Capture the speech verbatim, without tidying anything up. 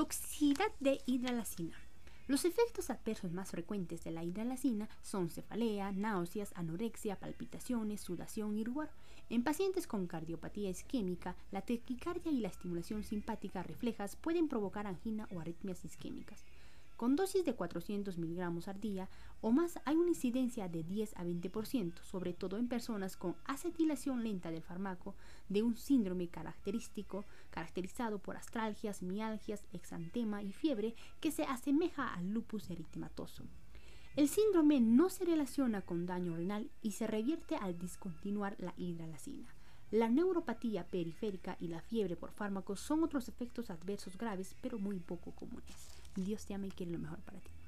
Toxicidad de hidralazina. Los efectos adversos más frecuentes de la hidralazina son cefalea, náuseas, anorexia, palpitaciones, sudación y rubor. En pacientes con cardiopatía isquémica, la taquicardia y la estimulación simpática reflejas pueden provocar angina o arritmias isquémicas. Con dosis de cuatrocientos miligramos al día o más hay una incidencia de diez a veinte por ciento, sobre todo en personas con acetilación lenta del fármaco, de un síndrome característico caracterizado por astralgias, mialgias, exantema y fiebre que se asemeja al lupus eritematoso. El síndrome no se relaciona con daño renal y se revierte al discontinuar la hidralazina. La neuropatía periférica y la fiebre por fármacos son otros efectos adversos graves pero muy poco comunes. Dios te ama y quiere lo mejor para ti.